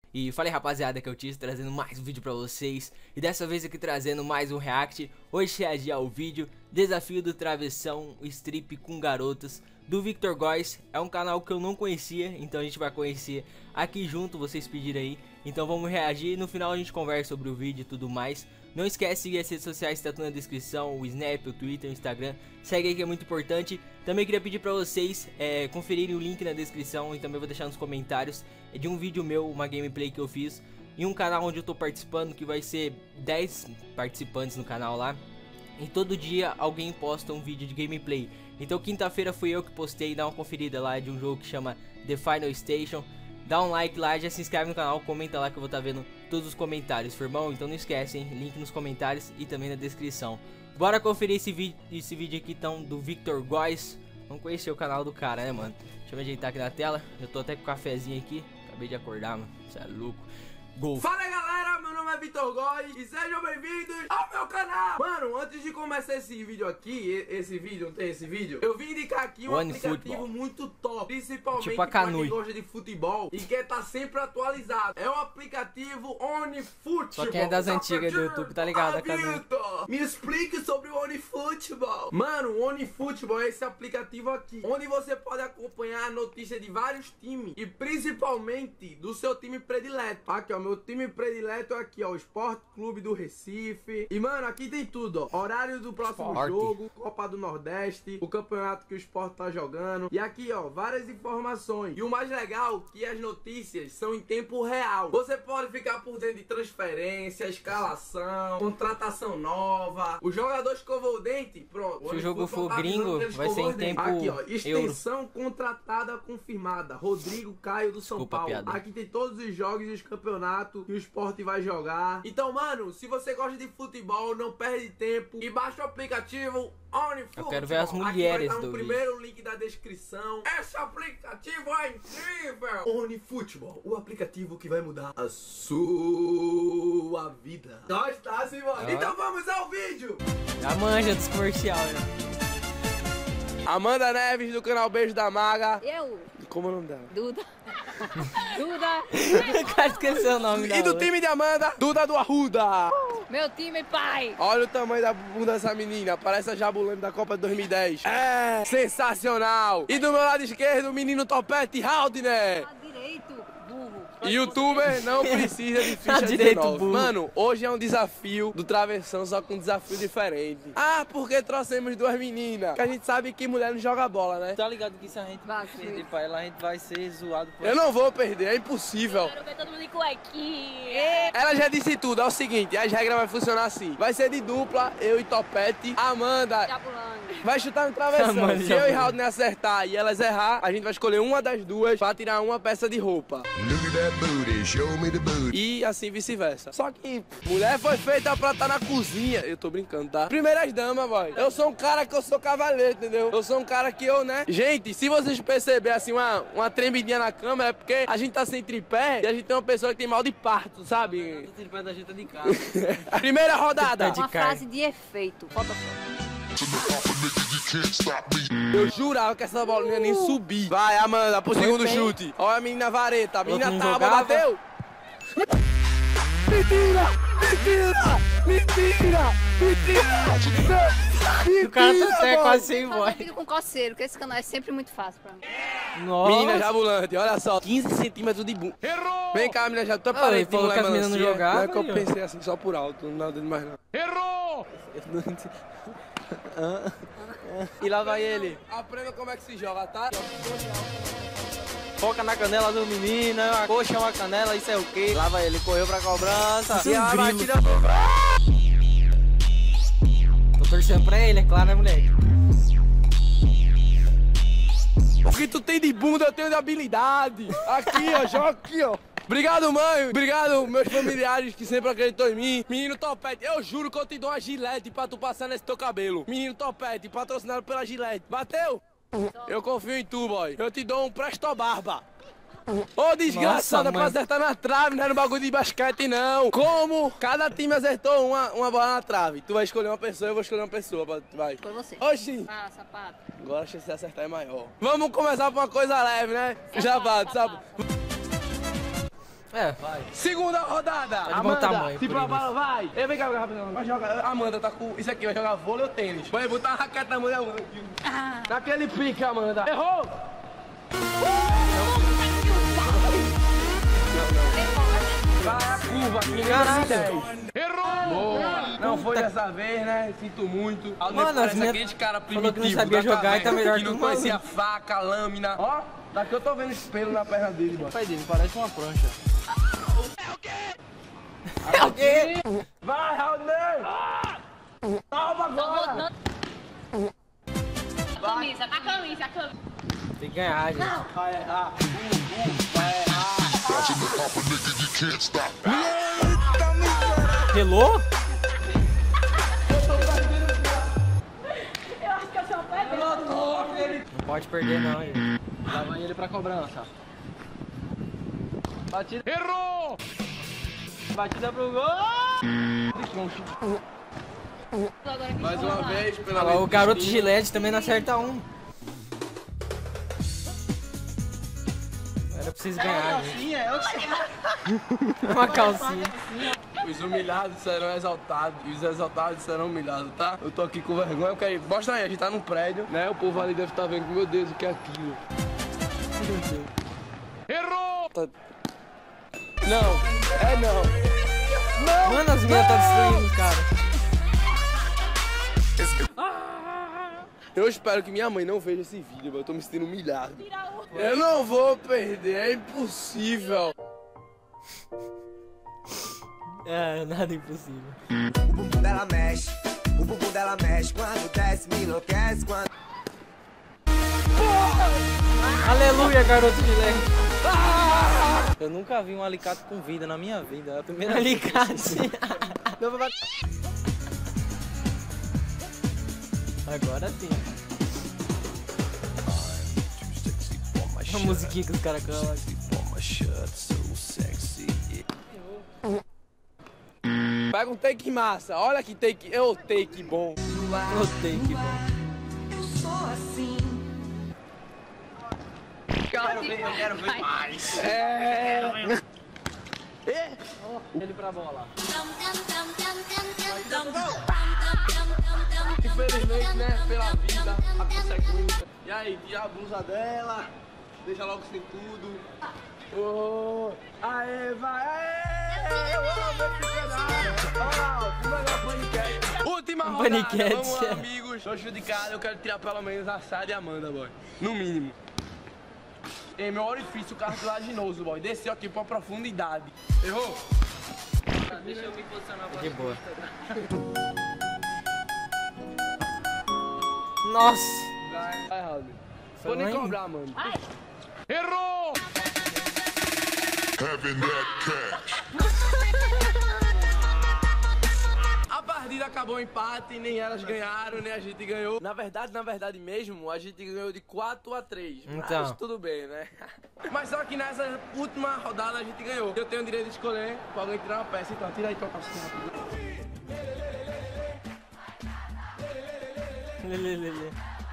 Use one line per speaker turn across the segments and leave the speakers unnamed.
E falei rapaziada, que eu tinha trazendo mais um vídeo pra vocês. E dessa vez aqui trazendo mais um react. Hoje reagir ao vídeo Desafio do Travessão Strip com Garotas do Victor Góes. É um canal que eu não conhecia, então a gente vai conhecer aqui junto, vocês pediram aí. Então vamos reagir e no final a gente conversa sobre o vídeo e tudo mais. Não esquece de seguir as redes sociais que tá tudo na descrição, o Snap, o Twitter, o Instagram. Segue aí que é muito importante. Também queria pedir pra vocês conferirem o link na descrição e também vou deixar nos comentários de um vídeo meu, uma gameplay que eu fiz em um canal onde eu tô participando, que vai ser 10 participantes no canal lá. E todo dia alguém posta um vídeo de gameplay. Então quinta-feira fui eu que postei, dá uma conferida lá de um jogo que chama The Final Station. Dá um like lá, já se inscreve no canal, comenta lá que eu vou estar vendo todos os comentários, firmão? Então não esquece, hein? Link nos comentários e também na descrição. Bora conferir esse vídeo aqui então do Victor Góes. Vamos conhecer o canal do cara, né, mano? Deixa eu ajeitar aqui na tela. Eu tô até com o cafezinho aqui. Acabei de acordar, mano. Você é louco. Gol.
Fala aí, galera, meu nome é Victor Góes e sejam bem-vindos ao meu canal. Mano, antes de começar esse vídeo aqui, não tem esse vídeo, eu vim indicar aqui um aplicativo muito top, principalmente
tipo
pra quem gosta de futebol e quer estar sempre atualizado. É o aplicativo OneFootball.
Só quem é das antigas do YouTube tá ligado a Canui.
Me explique sobre o OneFootball. Mano, o OneFootball é esse aplicativo aqui, onde você pode acompanhar a notícia de vários times e principalmente do seu time predileto. Aqui, ó, meu time predileto é aqui, ó, o Sport Clube do Recife. E, mano, aqui tem tudo, ó. Horário do próximo jogo, Copa do Nordeste, o campeonato que o Sport tá jogando. E aqui, ó, várias informações. E o mais legal é que as notícias são em tempo real. Você pode ficar por dentro de transferência, escalação, contratação nova. O jogador escovou o dente, pronto.
Se o jogo for gringo, vai ser em tempo
aqui, ó, extensão contratada confirmada. Rodrigo Caio do São Paulo.
Piada.
Aqui tem todos os jogos e os campeonatos que o Sport vai jogar. Então, mano, se você gosta de futebol, não perde tempo e baixa o aplicativo OneFootball.
Eu quero ver as mulheres
aqui vai
do
primeiro link da descrição. Esse aplicativo é incrível. OneFootball, o aplicativo que vai mudar a sua vida. Nós tá, Simone. Então vamos ao vídeo.
Já manja dos comercial, né?
Amanda Neves do canal Beijo da Maga.
Eu.
Como é o nome dela?
Duda. Duda.
O cara esqueceu o nome dela.
E do time de Amanda, Duda do Arruda.
Meu time, pai.
Olha o tamanho da bunda dessa menina, parece a Jabulani da Copa de 2010. É sensacional. E do meu lado esquerdo, o menino Topete Haldner.
Direito, burro.
YouTuber não precisa de ficha
Direito
19.
burro.
Mano, hoje é um desafio do travessão, só com um desafio diferente. Ah, porque trouxemos duas meninas? Porque a gente sabe que mulher não joga bola, né?
Tá ligado que se a gente perder pra ela, a gente vai ser zoado por
Eu não vou perder, é impossível.
Quero ver todo mundo em cuequinha.
Ela já disse tudo, é o seguinte, as regras vão funcionar assim. Vai ser de dupla, eu e Topete. Amanda
Jabulani.
vai chutar no travessão.
Amanda
Se eu e Haldner acertar e elas errar, a gente vai escolher uma das duas pra tirar uma peça de roupa. E assim vice-versa. Só que mulher foi feita pra estar na cozinha. Eu tô brincando, tá? Primeiras damas, boy. Eu sou um cara que eu sou cavaleiro, entendeu? Eu sou um cara que eu, né? Gente, se vocês perceberem assim uma tremidinha na cama, é porque a gente tá sem tripé e a gente tem uma pessoa que tem mal de parto, sabe?
o tripé da gente é de casa.
Primeira rodada.
De
Uma
carne.
frase de efeito. Falta
Eu jurava que essa bola não ia nem subir. Vai, Amanda, pro segundo chute. Olha a menina vareta. A menina
não
tábua,
jogava?
bateu. Mentira! Mentira! Mentira! Mentira!
O cara tá até
boy.
quase sem
Mas
voz.
eu fico com coceiro, porque esse canal é sempre muito fácil pra mim.
Nossa.
Menina Jabulante, olha só, 15 centímetros de bunda. Errou! Vem cá, menina Jabulante, tô
ele
parente de
falou
mulher
que as meninas não
melancia.
jogavam,
Não é que eu
aí, ó.
pensei assim, só por alto, não nada demais não. Errou!
E lá vai ele.
Aprenda como é que se joga, tá?
Foca na canela do menino, a coxa é uma canela, isso é o quê? Lá vai ele, correu pra cobrança.
Isso é
E a
grilo.
batida...
Tô torcendo pra ele, é claro, né, moleque?
O que tu tem de bunda, eu tenho de habilidade. Aqui, ó, joga aqui, ó. Obrigado, mãe. Obrigado, meus familiares que sempre acreditou em mim. Menino Topete, eu juro que eu te dou uma gilete pra tu passar nesse teu cabelo. Menino Topete, patrocinado pela Gillette. Bateu? Eu confio em tu, boy. Eu te dou um Presto Barba. Ô, desgraçada,
Nossa,
pra
mãe.
acertar na trave, não é no bagulho de basquete, não. Como cada time acertou uma bola na trave. Tu vai escolher uma pessoa, eu vou escolher uma pessoa. Vai.
Foi você.
Oxi.
Ah, sapato.
Agora a chance de acertar é maior. Vamos começar por uma coisa leve, né? Já bate, sabe?
É,
Vai.
Segunda rodada.
Tá de bom tamanho,
se
por
prepara, vai. Vem cá, rapidão. Vai jogar. Amanda tá com isso aqui, vai jogar vôlei ou tênis? Vai botar a raquete na mão da Amanda aqui. Naquele pique, Amanda. Errou! Vai a curva aqui,
Caralho.
Errou! Boa! Não foi dessa vez, né? Sinto muito.
Mano, as minhas
aquele cara
falou que não
primitivo
sabia
da
jogar e tá
caverna,
melhor
que
que
não
o
conhecia
maluco.
faca, lâmina. Ó, daqui eu tô vendo espelho na perna dele, mano.
Pai dele, parece uma prancha.
É o quê?
Vai, Raulney! Salva agora!
A camisa.
Tem que ganhar, gente.
Vai errar. Vai errar.
Relou? Não pode perder não, gente.
Leva ele pra cobrança. Batida.
Errou!
Batida pro gol.
Mais uma vez, pela
Olha lá, o garoto Gillette também não acerta um. Era pra vocês ganharem, gente. Uma calcinha.
Os humilhados serão exaltados e os exaltados serão humilhados, tá? Eu tô aqui com vergonha, porque mostra aí, a gente tá num prédio, né? O povo ali deve estar vendo, meu Deus, o que é aquilo? Errou! Não, é não.
Mano, as minhas tá destruindo, cara.
Eu espero que minha mãe não veja esse vídeo, mas eu tô me sentindo humilhado. Eu não vou perder, é impossível.
É, nada impossível.
O bumbum dela mexe, o bumbum dela mexe. Quando desce, me enlouquece. Quando...
Aleluia, garoto Gillette.
Eu nunca vi um alicate com vida na minha vida. É a primeira
Alicate. Agora sim. A musiquinha que os caras cantam.
Pega um take massa, olha que take, take bom.
Gostei, que bom.
Eu quero ver mais. Ele pra bola.
Infelizmente, né, pela vida, a consequência. E aí, tira a blusa dela, deixa logo sem tudo. Oh, aê, vai, aê! Eu amo esse canal! Olha lá, ó, melhor paniquete. Última rodada,
Paniquete.
vamos lá, amigos. Tô judicado, eu quero tirar pelo menos a Sara e a Amanda, boy. No mínimo. Em meu orifício cartilaginoso, boy. Desceu aqui pra profundidade. Errou?
Deixa eu me posicionar pra
De boa. Nossa.
Vai, Raul.
Foi
Vou nem
lá,
cobrar, mano. Errou! A partida acabou em empate, nem elas ganharam, nem a gente ganhou. Na verdade mesmo, a gente ganhou de 4-3.
Então.
Mas tudo bem, né? Mas só que nessa última rodada a gente ganhou. Eu tenho o direito de escolher pra alguém tirar uma peça. Então, tira aí tua calcinha rápido.
Lelelele.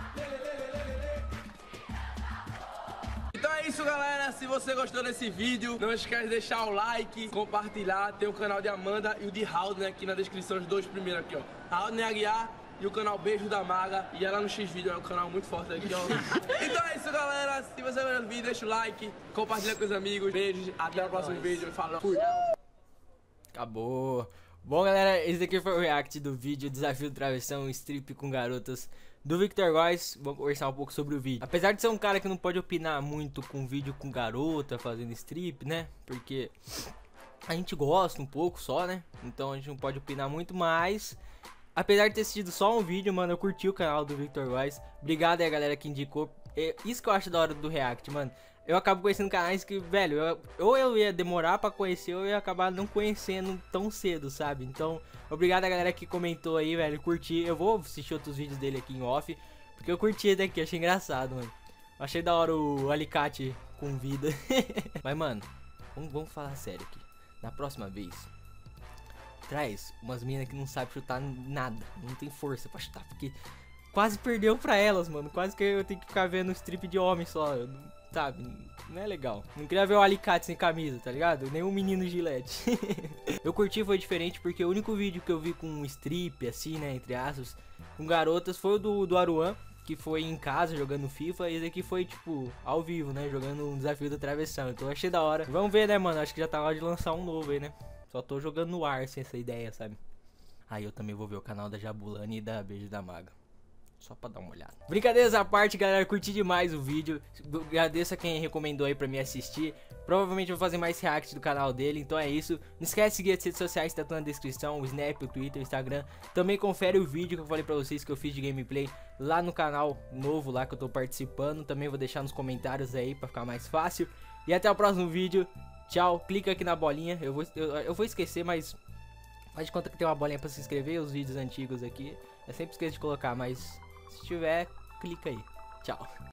Então é isso, galera. Se você gostou desse vídeo, não esquece de deixar o like, compartilhar. Tem o canal de Amanda e o de Raulney aqui na descrição, os dois primeiros aqui, ó. Raulney Aguiar e o canal Beijo da Maga. E ela no X-Vídeo é um canal muito forte aqui, ó. Então é isso, galera. Se você gostou do vídeo, deixa o like, compartilha com os amigos. Beijos, até o próximo vídeo. Falou. Fui.
Acabou. Bom, galera, esse daqui foi o react do vídeo Desafio do Travessão Strip com Garotas do Victor Góes. Vamos conversar um pouco sobre o vídeo. Apesar de ser um cara que não pode opinar muito com vídeo com garota fazendo strip, né? Porque a gente gosta um pouco só, né? Então a gente não pode opinar muito, mas apesar de ter sido só um vídeo, mano, eu curti o canal do Victor Góes. Obrigado aí, galera, que indicou. Isso que eu acho da hora do react, mano. Eu acabo conhecendo canais que, velho, ou eu ia demorar pra conhecer, ou eu ia acabar não conhecendo tão cedo, sabe? Então, obrigado a galera que comentou aí, velho, curti. Eu vou assistir outros vídeos dele aqui em off, porque eu curti daqui, achei engraçado, mano. Achei da hora o alicate com vida. Mas, mano, vamos falar sério aqui. Na próxima vez, traz umas meninas que não sabem chutar nada, não tem força pra chutar, porque quase perdeu pra elas, mano. Quase que eu tenho que ficar vendo strip de homem só. sabe, não é legal. Não queria ver o alicate sem camisa, tá ligado? Nenhum menino Gillette. Eu curti, foi diferente, porque o único vídeo que eu vi com um strip, assim, né, entre aspas, com garotas, foi o do Aruan, que foi em casa jogando FIFA, e esse aqui foi, tipo, ao vivo, né, jogando um desafio da travessão. Então eu achei da hora. Vamos ver, né, mano, acho que já tá na hora de lançar um novo aí, né. Só tô jogando no ar sem essa ideia, sabe. Aí eu também vou ver o canal da Jabulani e da Beijo da Maga. Só pra dar uma olhada. Brincadeiras à parte, galera, curti demais o vídeo. Agradeço a quem recomendou aí pra me assistir. Provavelmente eu vou fazer mais react do canal dele, então é isso. Não esquece de seguir as redes sociais, tá tudo na descrição, o Snap, o Twitter, o Instagram. Também confere o vídeo que eu falei pra vocês que eu fiz de gameplay lá no canal novo, lá que eu tô participando. Também vou deixar nos comentários aí pra ficar mais fácil. E até o próximo vídeo. Tchau, clica aqui na bolinha. Eu vou esquecer, mas faz de conta que tem uma bolinha pra se inscrever. Os vídeos antigos aqui eu sempre esqueço de colocar, mas se tiver, clica aí. Tchau.